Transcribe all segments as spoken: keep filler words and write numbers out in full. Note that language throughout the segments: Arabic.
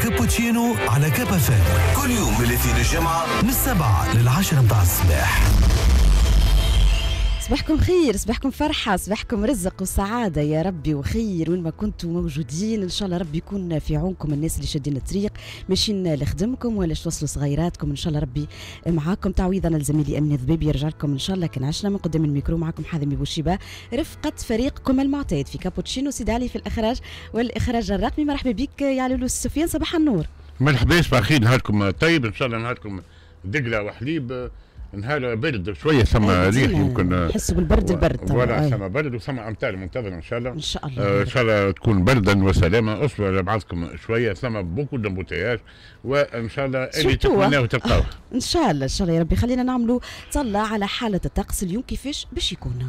كابوتشينو على كاب اف ام كل يوم من الاثنين للجمعة من السبعة للعشرة متاع الصباح. صباحكم خير، صباحكم فرحة، صباحكم رزق وسعادة يا ربي وخير وين ما كنتوا موجودين. إن شاء الله ربي يكون في عونكم، الناس اللي شادين الطريق ماشيين لخدمكم ولا توصلوا صغيراتكم، إن شاء الله ربي معاكم. تعويض أنا لزميلي أمني ضبيبي يرجع لكم إن شاء الله. كان عشنا من قدام الميكرو معكم حازم بوشيبة رفقة فريقكم المعتاد في كابوتشينو. سيد علي في الإخراج والإخراج الرقمي. مرحبا بك يا علولو سفيان، صباح النور. مرحبا، صباح الخير، نهاركم طيب ان شاء الله. نهاركم دقله وحليب، نهار برد شويه، ثم ريح يمكن نحسوا بالبرد. البرد ولا ثم برد وثم امطار منتظره ان شاء الله. ان شاء الله آه ان شاء الله تكون بردا وسلامه. اصبروا على بعضكم شويه، ثم بوكو دمبوتياج وان شاء الله اللي تتمناه تلقاوه ان شاء الله. ان شاء الله يا ربي. خلينا نعملوا طلع على حاله الطقس اليوم كيفاش باش يكون.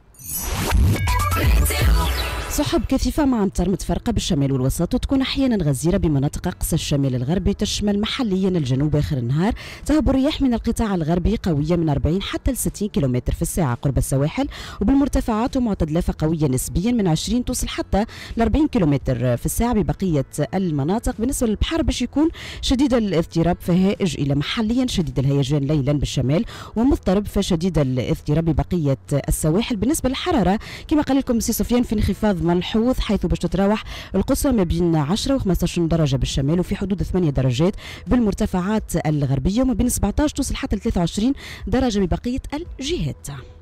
سحب كثيفة مع أمطار متفرقة بالشمال والوسط، وتكون أحيانا غزيرة بمناطق أقصى الشمال الغربي، تشمل محليا الجنوب آخر النهار. تهب الرياح من القطاع الغربي قوية من أربعين حتى ستين كيلومتر في الساعة قرب السواحل، وبالمرتفعات ومعتدلة قوية نسبيا من عشرين توصل حتى ل أربعين كيلومتر في الساعة ببقية المناطق. بالنسبة للبحر باش يكون شديد الاضطراب فهائج إلى محليا شديد الهيجان ليلا بالشمال، ومضطرب فشديد الاضطراب ببقية السواحل. بالنسبة للحرارة كما قال لكم سي سفيان في انخفاض ملحوظ، حيث باش تتراوح القصوى ما بين عشرة و خمسة عشر درجة بالشمال، وفي حدود ثمانية درجات بالمرتفعات الغربية، وما بين سبعة عشر توصل حتى ل ثلاثة وعشرين درجة ببقية الجهات.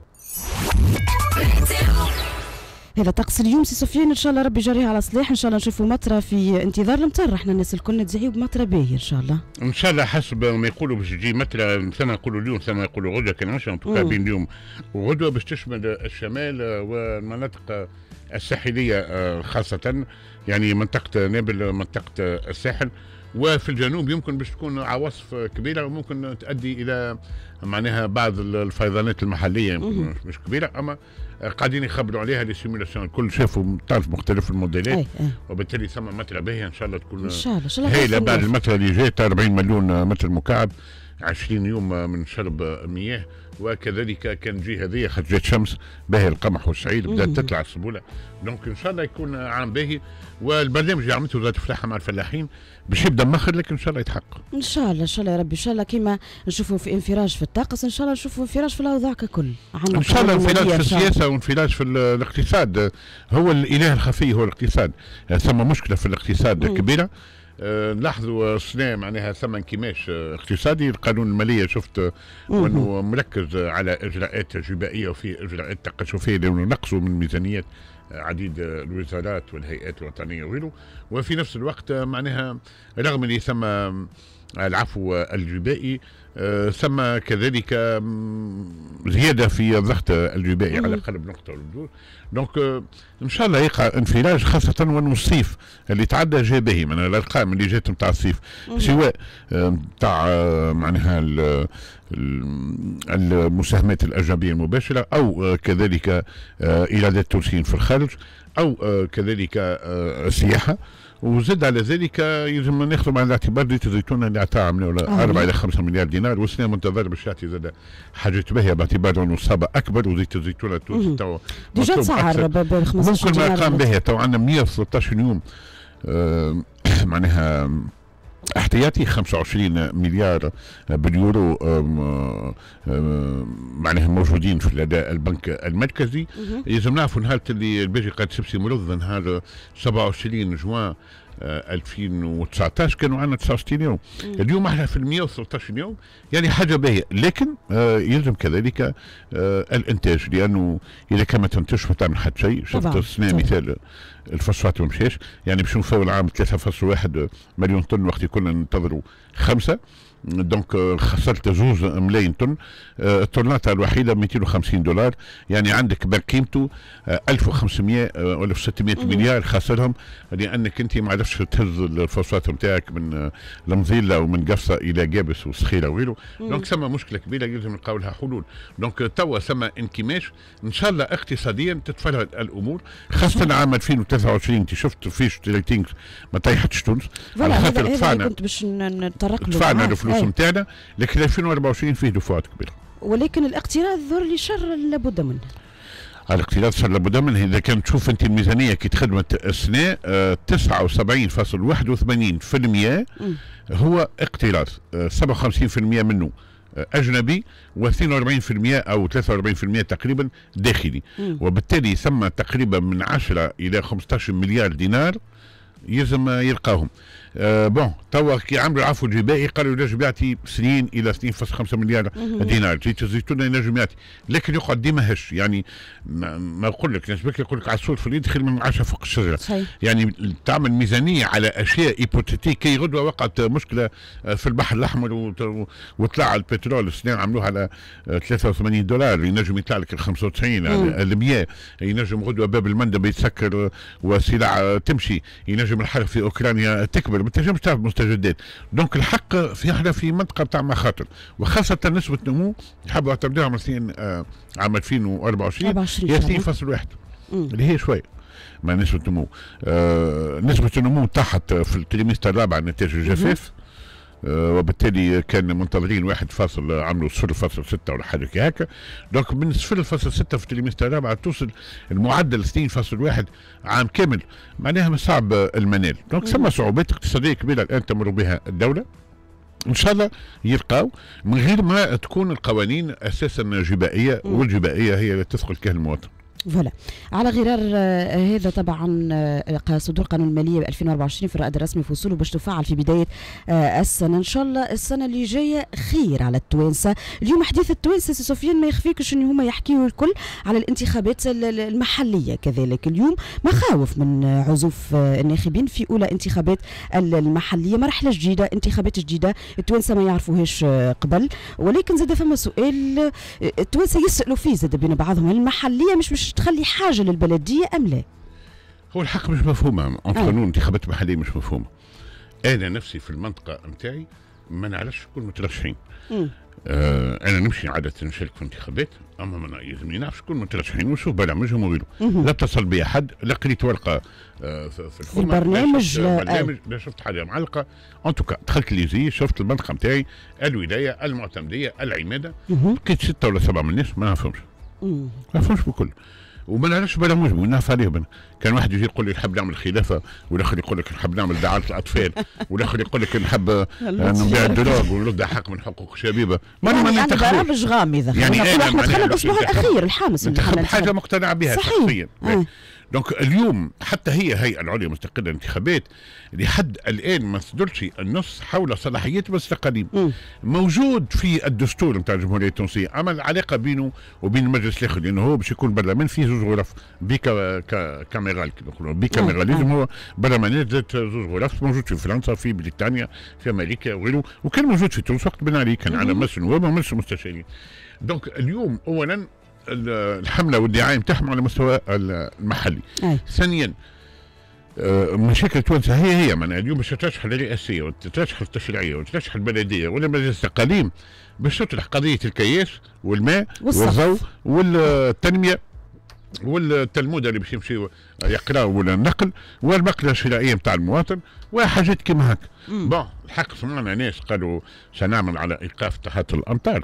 هذا طقس اليوم سي سفيان، ان شاء الله ربي يجريها على صلاح. ان شاء الله نشوفوا مطره في انتظار المطر، احنا الناس الكل ندعيو بمطره باهيه ان شاء الله. ان شاء الله حسب ما يقولوا باش تجي مطره، ثم يقولوا اليوم ثم يقولوا غدوه، كان عشرة بين اليوم وغدوه باش تشمل الشمال والمناطق الساحليه خاصه، يعني منطقه نابل، منطقه الساحل، وفي الجنوب يمكن باش تكون عواصف كبيره وممكن تؤدي الى معناها بعض الفيضانات المحليه، يمكن مش كبيره اما قاعدين يخبروا عليها لي سيمولاسيون. الكل شافوا طرف مختلف الموديلات، أي أي. وبالتالي ثم مطره باهيه ان شاء الله تكون ان شاء الله هايله بعد المطره اللي جات. أربعين مليون متر مكعب، عشرين يوم من شرب مياه، وكذلك كان جي هذه خد جات شمس باهي، القمح والشعير بدات تطلع السبوله. دونك ان شاء الله يكون عام باهي، والبرنامج اللي عملته وزاره الفلاحه مع الفلاحين باش يبدا مخر، لكن ان شاء الله يتحقق ان شاء الله. ان شاء الله يا ربي. ان شاء الله كيما نشوفوا في انفراج في الطقس، ان شاء الله نشوفوا انفراج في الاوضاع ككل. ان شاء الله انفراج في السياسه وانفراج في الاقتصاد. هو الاله الخفي هو الاقتصاد، ثم مشكله في الاقتصاد مم. كبيره. أه نلاحظوا السنة معناها ثم انكماش اقتصادي. القانون المالية شفت وانه مركز على اجراءات جبائية وفي اجراءات تقشفية لانه نقصوا من ميزانيات عديد الوزارات والهيئات الوطنية وغيره، وفي نفس الوقت معناها رغم اللي ثم العفو الجبائي أه ثم كذلك زيادة في الضغط الجبائي على قلب نقطة والجذور. دونك أه ان شاء الله يقع انفراج، خاصة وانه الصيف اللي تعدى جا باهي من الارقام اللي جات نتاع الصيف، سواء نتاع أه معناها المساهمات الاجنبية المباشرة، او كذلك أه ايرادات التونسيين في الخارج، او أه كذلك أه السياحة. وزد على ذلك يلزم ناخذ بعين الاعتبار زيت الزيتون اللي عطاه عملوا أربعة إلى خمسة مليار دينار، والسنة منتظر باش يعطي زاد حاجات باهية باعتبار أنه الصابة أكبر، وزيت الزيتون التونسي تو ديجا تسعر ب خمسطاش ممكن ما أرقام باهية. تو عندنا مئة وثلاثة عشر يوم آه معناها احتياطي خمسة وعشرين مليار باليورو معناها موجودين في الاداء البنك المركزي. لازم نعرفوا نهار اللي الباجي قد سبسي مرض نهار سبعة وعشرين جوان ألفين وتسعطاش كانوا عندنا تسعة وستين يوم. مم. اليوم احنا في مئة وثلاثة عشر يوم، يعني حاجه باهيه، لكن آه يلزم كذلك آه الانتاج، لانه اذا كان ما تنتجش ما تعمل حتى شيء. شفت السنه مثال الفوسفات ما مشاش، يعني باش نوصلوا العام ثلاثة فاصلة واحد مليون طن وقت كنا ننتظروا خمسه. دونك خسرت زوز ملايين طن. الطنات الوحيده مئتين وخمسين دولار، يعني عندك بقيمته ألف وخمسمئة ولا ستمئة مليار خاسرهم، لانك انت ما عرفتش تهز الفوسفات نتاعك من المظله ومن قفصه الى جابس وسخيره وغيره. دونك ثم مشكله كبيره يلزم نلقاو لها حلول. دونك توا ثم انكماش ان شاء الله اقتصاديا تتفرد الامور، خاصه عام ألفين وثلاثة وعشرين. انت شفت فيش ريتينغ ما طيحتش تونس على خاطر دفعنا كنت باش نتطرق له دفعنا الفلوس نتاعنا، لكن ألفين وأربعة وعشرين فيه دفعات كبيره، ولكن الاقتراض ذر لشر لابد منه. الاقتراض صار لابد منه. اذا كانت تشوف انت الميزانيه كي تخدمت السنه آه تسعة وسبعين فاصلة واحد وثمانين بالمئة هو اقتراض، آه سبعة وخمسين بالمئة منه آه اجنبي، واثنين وأربعين بالمئة او ثلاثة وأربعين بالمئة تقريبا داخلي. مم. وبالتالي ثم تقريبا من عشرة الى خمسة عشر مليار دينار يلزم يلقاهم. آه بون توا كي عملوا العفو الجبائي قالوا ينجم يعطي سنين الى اثنين فاصلة خمسة مليار دينار، زيت الزيتون ينجم يعطي، لكن يقعد ديما هش. يعني ما, ما نقول لك نسبك يقول لك عصفور في اليد خير من عشا فوق الشجره. صحيح. يعني تعمل ميزانيه على اشياء ايبوتيتيك. كي غدوه وقعت مشكله في البحر الاحمر وطلع البترول السنه عملوها على ثلاثة وثمانين دولار، ينجم يطلع لك ال خمسة وتسعين ال مئة، ينجم غدوه باب المندب يتسكر وسلع تمشي، ينجم الحرب في اوكرانيا تكبر، ما تنجمش تعرف مستجدات. دونك الحق في احنا في منطقه بتاع مخاطر، وخاصه نسبه نمو يحبوا يعتمدوها عام آه عام ألفين وأربعة وعشرين هي اثنين فاصلة واحد اللي هي شويه مع نسبه نمو. آه نسبه النمو تحت في التريمستر الرابع نتاج الجفاف، آه وبالتالي كان منتظرين واحد فاصل عملوا صفر فاصل ستة ولا حاجه هكا. دونك من صفر فاصل ستة في التريمستر الرابع توصل المعدل اثنين فاصل واحد عام كامل، معناها من صعب المنال. دونك ثم صعوبات اقتصاديه كبيره الان تمر بها الدوله، ان شاء الله يلقاو من غير ما تكون القوانين اساسا جبائيه، والجبائيه هي اللي تثقل كه المواطن. فوالا. على غرار هذا طبعا صدور قانون الماليه ألفين وأربعة وعشرين في الرائد الرسمي فصوله باش تفعل في بدايه السنه، ان شاء الله السنه اللي جايه خير على التوانسه. اليوم حديث التوانسه سي سفيان ما يخفيكش ان هما يحكيوا الكل على الانتخابات المحليه، كذلك اليوم مخاوف من عزوف الناخبين في اولى انتخابات المحليه، مرحله جديده، انتخابات جديده التوانسه ما يعرفوهاش قبل، ولكن زاد فما سؤال التوانسه يسالوا فيه زاد بين بعضهم، المحليه مش مش تخلي حاجه للبلديه ام لا؟ هو الحق مش مفهومه، قانون انتخابات محليه مش مفهومه. انا نفسي في المنطقه نتاعي ما نعرفش شكون مترشحين. آه انا نمشي عاده نشارك في انتخابات، اما ما يلزمني نعرف شكون مترشحين ونشوف برامجهم وغيره. لا اتصل بي احد، لا قريت ورقه آه في الحكومه، البرنامج لا شفت برنامج، لا شفت حاجه معلقه. ان توكا دخلت ليزي شفت المنطقه نتاعي، الولايه، المعتمديه، العماده، لقيت سته ولا سبعه من الناس ما نعرفهمش. ما نعرفهمش بكل، وما نعرفش برامجهم ونعرف عليهم. كان واحد يجي يقول لي نحب نعمل خلافه، والاخر يقول لك نحب نعمل دعايه الاطفال، والاخر يقول لك نحب نبيع الدروغ ونرد حق من حقوق الشبيبه. ما يعني ما ننتخبوش برامج غامضه. يعني احنا دخلنا الاسبوع الاخير الحامس انتخب حاجه مقتنع بها شخصيا. دونك اليوم حتى هي هيئه العليا المستقله للانتخابات لحد الان ما صدرش النص حول صلاحيات واستقاليم. موجود في الدستور نتاع الجمهوريه التونسيه، اما العلاقه بينه وبين المجلس الاخر، لانه هو باش يكون برلمان فيه زوج غرف بيكا كاميرال كما نقولوا، بيكاميراليزم هو برلمانات ذات زوج غرف، موجود في فرنسا، في بريطانيا، في امريكا وغيره، وكان موجود في تونس وقت بن علي، كان على مجلس النواب ومجلس المستشارين. دونك اليوم اولا الحمله والدعايه نتاعهم على المستوى المحلي. أي. ثانيا مشاكل تونس هي هي معناها اليوم باش ترشح الرئاسيه وتترشح التشريعيه وتترشح البلديه ولا مجلس الاقاليم باش تطرح قضيه الكياس والماء والضوء والتنميه والتلمود اللي باش يمشيو يقراوا ولا النقل والمقله الشرائيه نتاع المواطن وحاجات كيما هكا. بون الحق سمعنا ناس قالوا سنعمل على ايقاف تحت الامطار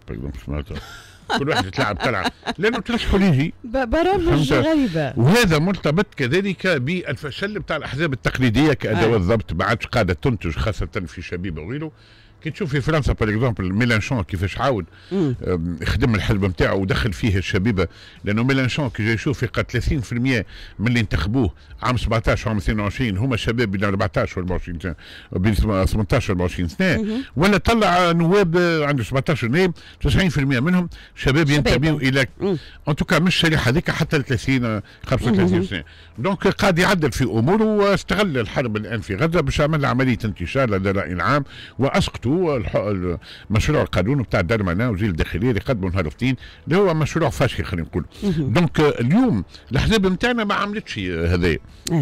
كل واحد يتلعب تلعب لانه ترشحوا ليجي برامج غريبه، وهذا مرتبط كذلك بالفشل بتاع الاحزاب التقليديه كادوات ضبط ما عادش قاعده تنتج خاصه في شبيبه وغيره. كي تشوف في فرنسا باغ اكزومبل ميلانشون كيفاش عاود خدم الحزب نتاعو ودخل فيه الشبيبه، لانه ميلانشون كي جاي يشوف يلقى ثلاثين بالمئة من اللي انتخبوه عام سبعطاش وعام اثنين وعشرين هما شباب بين أربعطاش و أربعة وعشرين سنه، بين ثمنطاش و أربعة وعشرين سنه، ولا طلع نواب عنده سبعطاش نائب تسعين بالمئة منهم شباب ينتميوا الى ان توكا مش الشريحه هذيك حتى ل ثلاثين خمسة وثلاثين سنه. دونك قاعد يعدل في اموره واستغل الحرب الان في غزه باش عمل عمليه انتشار لدى الراي العام واسقطوا مشروع القانون بتاع الدرمنه وزير الداخليه اللي قدموا نهار الاثنين اللي هو مشروع فاشل خلينا نقول. دونك اليوم الاحزاب نتاعنا ما عملتش هذايا.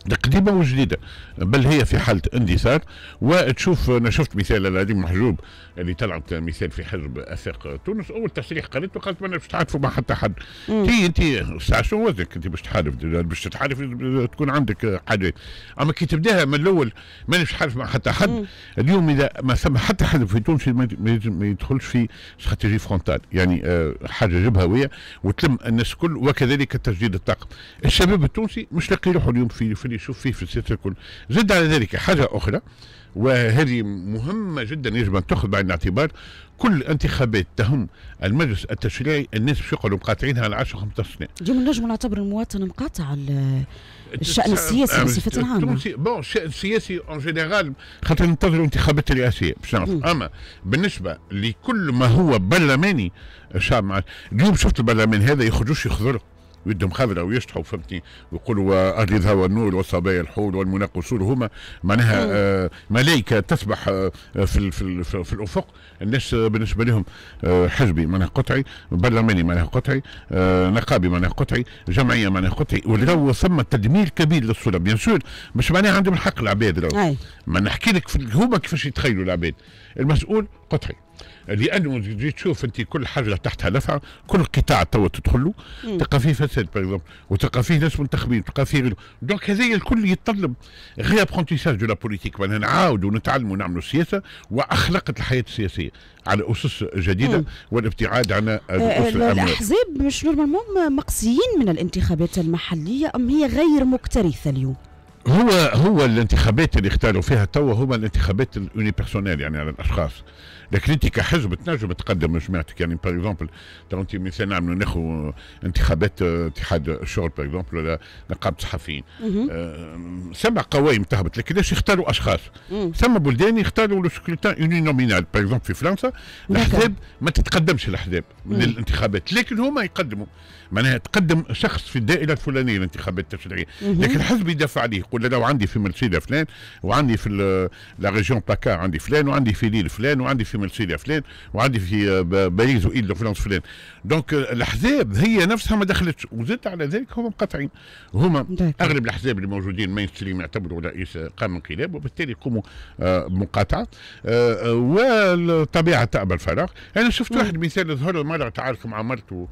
قديمه وجديده، بل هي في حاله اندثار. وتشوف انا شفت مثال على هذه محجوب اللي طلعت مثال في حزب اثاق تونس، اول تصريح قالت قالت ما باش تحالفوا مع حتى حد. تي انت ساعه شنو وزنك انت باش تحالف؟ باش تتحالف تكون عندك حاجه، اما كي تبداها من الاول مانيش تحالف مع حتى حد. مم. اليوم اذا ما ثم حتى حزب في تونس ما يدخلش في استراتيجي فرونتال، يعني آه حاجه جبهويه وتلم الناس الكل، وكذلك تجديد الطاقم. الشباب التونسي مش لاقي روحه اليوم في في اللي يشوف فيه في السياسه الكل. زد على ذلك حاجه اخرى وهذه مهمه جدا يجب ان تاخذ بعين الاعتبار، كل انتخابات تهم المجلس التشريعي الناس باش يقعدوا مقاطعينها على عشرة خمسة عشر سنه. اليوم نجم نعتبر المواطن مقاطع الشأن السياسي بصفة عامة. بون الشأن السياسي اون جينيرال خاطر ننتظروا انتخابات رئاسيه باش نعرف، اما بالنسبه لكل ما هو برلماني الشعب اليوم شفت البرلمان هذا يخرجوش يخضروا ويدهم خضرة ويشطحوا فهمتني ويقولوا أرض الهوى النور والصبايا الحور والمناق والسور، هما معناها آه ملائكة تسبح آه في, في, في, في الأفق. الناس آه بالنسبة لهم آه حزبي معناها قطعي، برلماني معناها قطعي، آه نقابي معناها قطعي، جمعية معناها قطعي، ولو ثم تدمير كبير للصورة. بيان سور مش معناها عندهم الحق العباد، ما نحكي لك هما كيفاش يتخيلوا العباد. المسؤول قطعي لانه تجي تشوف انت كل حاجه تحتها نفع، كل قطاع توا تدخل له تلقى فيه فساد باغ وتلقى فيه ناس منتخبين، تلقى فيه غيره. دونك هذايا الكل يتطلب غير ابرونتيساج دو لا بوليتيك، معناها نعاودوا نتعلموا نعملوا السياسه واخلاقه الحياه السياسيه على اسس جديده مم. والابتعاد عن الاسس. الاحزاب مش نورمالمون مقصيين من الانتخابات المحليه ام هي غير مكترثه اليوم؟ هو هو الانتخابات اللي اختاروا فيها توا هما الانتخابات اليوني بيرسونيل، يعني على الاشخاص. لكن انت كحزب تنجم تقدم جماعتك، يعني باغ اكزومبل انت مثلا نعملوا ناخذ انتخابات اتحاد الشغل باغ اكزومبل ولا نقابه الصحفيين، ثم قوائم تهبط، لكن ليش يختاروا اشخاص؟ ثم بلدان يختاروا لو سكروتان يوني نومينال، باغ اكزومبل في فرنسا الاحزاب ما تتقدمش الاحزاب للانتخابات، لكن هما يقدموا معناها تقدم شخص في الدائره الفلانيه الانتخابات التشريعيه، لكن الحزب يدافع عليه يقول لو عندي في مرسيليا فلان وعندي في لا ريجيون باكا عندي فلان وعندي في ليل فلان وعندي في مرسيليا فلان وعندي في باريس وايل دو فرانس فلان. دونك الاحزاب هي نفسها ما دخلتش، وزدت على ذلك هم مقاطعين، هما اغلب الاحزاب اللي موجودين مين ستريم يعتبروا رئيس قام انقلاب وبالتالي يقوموا بمقاطعه والطبيعه تقبل الفراغ. انا شفت واحد مثال ظهر مره تعارك مع مرته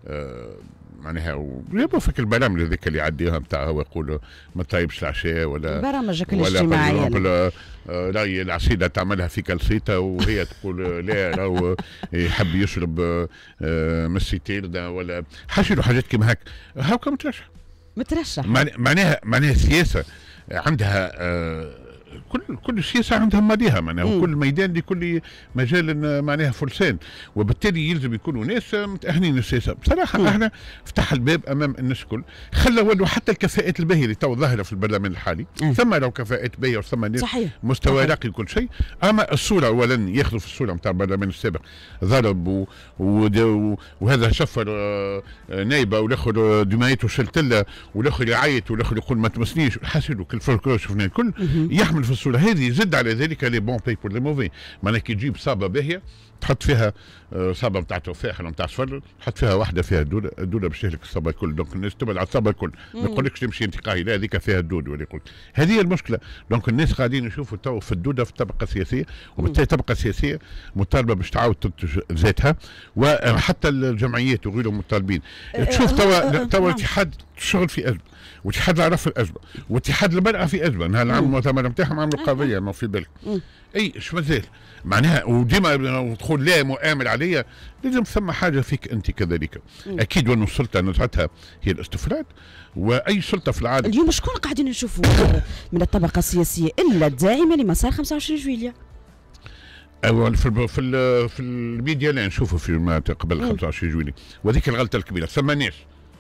معناها ويبقى فك البرامج هذيك اللي يعديها نتاع هو يقول ما طيبش العشاء ولا برامجك الاجتماعيه ولا راي العصيده تعملها في كالسيتا وهي تقول لا راهو يحب يشرب مسيتيل ولا حاجه حاجات كيما هكا هاكا مترشح مترشح معناها معناها السياسه عندها آه كل كل سياسه عندها ماليها معناها، وكل ميدان لكل مجال معناها فرسان، وبالتالي يلزم يكونوا ناس متاهلين للسياسه. بصراحه مم. احنا فتح الباب امام الناس الكل، خلى ولوا حتى الكفاءات الباهيه اللي تو ظاهره في البرلمان الحالي، مم. ثم لو كفاءات باهيه وثم ناس مستوى راقي كل شيء، اما الصوره اولا ياخذوا في الصوره نتاع البرلمان السابق ضرب و... و... وهذا شفر نايبه والاخر دمايته شلتله والاخر يعيط والاخر يقول ما تمسنيش، حاسدوا كل فولكلور شفنا الكل يحمل في الصوره هذه. زد على ذلك لي بون باي بور لي موفي، معناها كي تجيب صابه باهيه تحط فيها صابه نتاع تفاح ولا نتاع صفر، تحط فيها واحده فيها الدوده، الدوده باش تهلك الصابه الكل، دونك الناس تبعد على الصابه الكل، ما يقولكش تمشي انتقائي لا هذيك فيها الدود ولا يقول هذه المشكله. دونك الناس قاعدين يشوفوا تو في الدوده في الطبقه السياسيه، وبالتالي الطبقه السياسيه مطالبه باش تعاود تنتج ذاتها، وحتى الجمعيات وغيرهم مطالبين. تشوف توا توا اتحاد الشغل في ازمه، واتحاد العرف في الازمه، واتحاد المراه في ازمه، نهار العام المؤتمر نتاعهم عملوا قضيه ما في بالك. اي اش مازال معناها وديما تقول لا مؤامر عليا، لازم ثم حاجه فيك انت كذلك. اكيد وان السلطه نزعتها هي الاستفراد، واي سلطه في العالم. اليوم شكون قاعدين نشوفوا من الطبقه السياسيه الا الداعمه لمسار خمسة وعشرين جويلية؟ اول في ال في ال في الميديا لا نشوفوا في ما قبل خمسة وعشرين جويلية، وهذيك الغلطه الكبيره. ثم ناس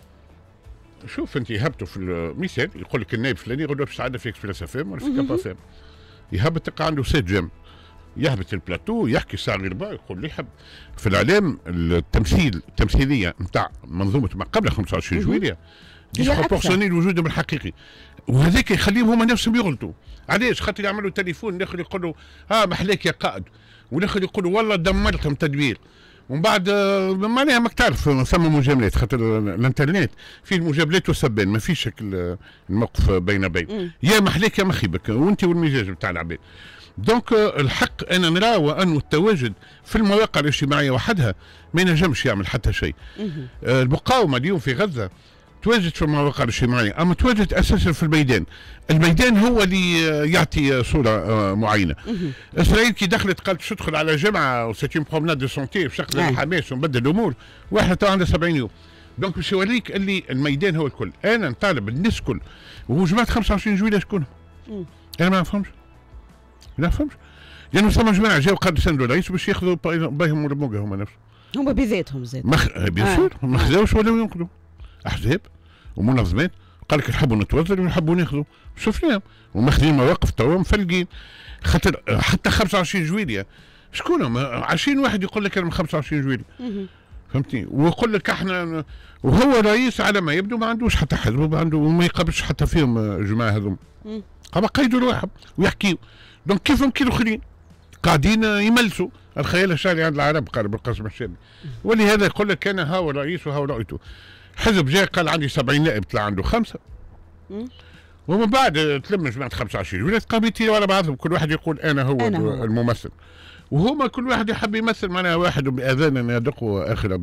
شوف انت يهبطوا في المثال يقول لك النائب الفلاني يقول له باش تعدى في اكسبريس اف ام ولا في كابا اف ام، يهبط تلقى عنده سيت جيم يهبط البلاتو يحكي ساعه غير يقول لي يحب. في الاعلام التمثيل التمثيليه نتاع منظومه ما قبل خمسة وعشرين جويلية ديسبروبورسيونيل لوجودهم الحقيقي، وهذاك يخليهم هما نفسهم يغلطوا. علاش؟ خاطر يعملوا تليفون الاخر يقول له ها محلاك يا قائد، والاخر يقول والله دمرتهم تدبير، ومن بعد معناها ماك تعرف ثم مجاملات، خاطر الانترنت فيه المجاملات والسبان، ما فيش الموقف بين بين، يا محليك يا مخيبك وانت والمزاج بتاع العباد. دونك الحق انا نرى وانه التواجد في المواقع الاجتماعيه وحدها ما ينجمش يعمل حتى شيء. المقاومه اليوم في غزه تواجد في المواقع الاجتماعيه، اما تواجد اساسا في الميدان. الميدان هو اللي يعطي صوره معينه. اسرائيل كي دخلت قالت باش تدخل على جامعه وسيت اون برومناد دو سونتي باش تاخذ الحماس ونبدل الامور، واحد تو عنده سبعين يوم. دونك باش يوريك اللي الميدان هو الكل. انا نطالب الناس الكل، وهو جماعه خمسة وعشرين جويليه شكون؟ انا ما نفهمش. ما نفهمش. لانه ثم جماعه جاوا قادوا سندوا الرئيس باش ياخذوا بهم ورموقه هما نفسهم. هما بذاتهم زاد. مخ... بيان سور ما خذاوش ولاو ينقذوا. احزاب ومنظمات قال لك نحبوا نتوزن ونحبوا ناخذوا، شفناهم وماخذين مواقف توا مفلقين. خاطر حتى خمسة وعشرين جويليه شكون عشرين واحد يقول لك انا من خمسة وعشرين جويليه، فهمتني؟ ويقول لك احنا، وهو رئيس على ما يبدو ما عندوش حتى حزب وما عنده وما يقابلش حتى فيهم الجماعه هذوما. هما قيدوا الواحد ويحكيوا. دونك كيفهم كي الاخرين قاعدين يملسوا الخيال الشعري عند العرب قال بالقاسم الشامي. ولهذا يقول لك انا هاو الرئيس وهاو رؤيته. حزب جاي قال عندي سبعين نائب طلع عنده خمسه. ومن بعد تلم جماعه خمسة وعشرين ولات قابلتي ورا بعضهم كل واحد يقول انا هو أنا الممثل. وهما كل واحد يحب يمثل، معناها واحد باذان يدق واخر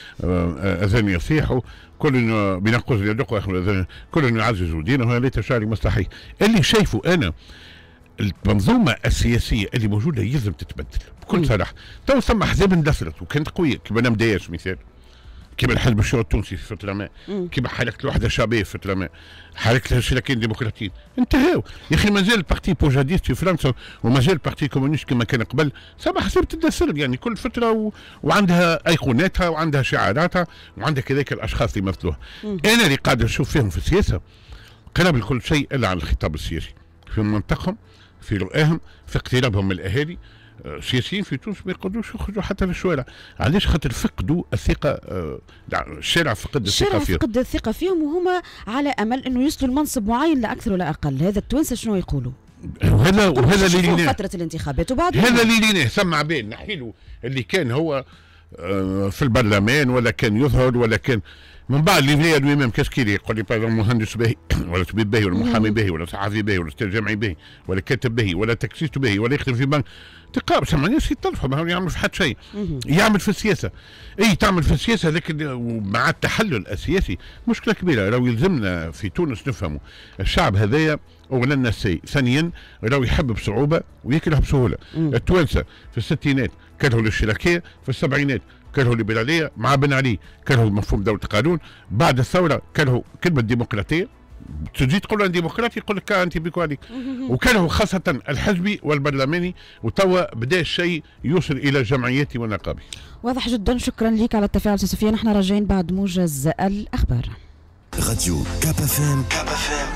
باذان يصيح، كل بنقوز يدق واخر باذان، كل يعزز دينه ليت شعري مستحي. اللي شايفه انا المنظومه السياسيه اللي موجوده يلزم تتبدل بكل صراحه. تو ثم احزاب اندثرت وكانت قويه كما نام دايش مثال، كما الحزب الشيوعي التونسي في فتره ما، كما حركه الوحده الشعبيه في فتره ما، حركه الشركين الديمقراطيين انتهوا. يا اخي مازال البارتي بوجاديست في فرنسا ومازال البارتي كومونيست كما كان قبل، سما حسب تندثر يعني كل فتره و... وعندها ايقوناتها وعندها شعاراتها وعندها كذلك الاشخاص اللي يمثلوها. انا اللي قاعد نشوف فيهم في السياسه قراب لكل شيء الا عن الخطاب السياسي في منطقهم، في رؤاهم، في اقترابهم من الاهالي. السياسيين في تونس ما يقدروش يخرجوا حتى للشوارع، علاش؟ خاطر فقدوا الثقه، الشارع فقد الثقه فيهم. الشارع فقد الثقه فيهم وهما على امل انه يوصلوا لمنصب معين لا اكثر ولا اقل. هذا التوانسه شنو يقولوا؟ وهذا وهذا اللي ليناه فتره الانتخابات وبعد هذا اللي ليناه سمع بين نحيلو اللي كان هو في البرلمان ولا كان يظهر ولا كان من بعد اللي فيها الامام كاسكيلي يقول لي بقى مهندس باهي ولا طبيب باهي ولا محامي باهي ولا صحفي باهي ولا استاذ جامعي باهي ولا كاتب باهي ولا تاكسيست باهي ولا يخدم في بنك تقاب سمع ناس يطلفوا ما يعمل في حد شيء. يعمل في السياسه، اي تعمل في السياسه، لكن مع التحلل السياسي مشكله كبيره. لو يلزمنا في تونس نفهموا الشعب هذايا اولا نسي، ثانيا راهو يحب بصعوبه ويكره بسهوله. التوانسه في الستينات كرهوا الاشتراكيه، في السبعينات كرهوا الليبراليه مع بن علي، كرهوا مفهوم دوله القانون، بعد الثوره كرهوا كلمه ديمقراطيه، تجي تقول له ديمقراطي يقول لك انت بيكو عليك، وكرهوا خاصه الحزبي والبرلماني، وتوا بدا الشيء يوصل الى الجمعيات والنقابي. واضح جدا، شكرا لك على التفاعل استاذ سفيان. احنا راجعين بعد موجز الاخبار. راديو كاب اف ام.